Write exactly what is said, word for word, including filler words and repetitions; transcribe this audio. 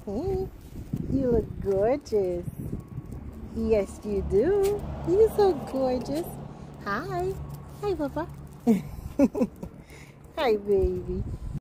Hey, you look gorgeous. Yes, you do. You're so gorgeous. Hi. Hi, Papa. Hi, baby.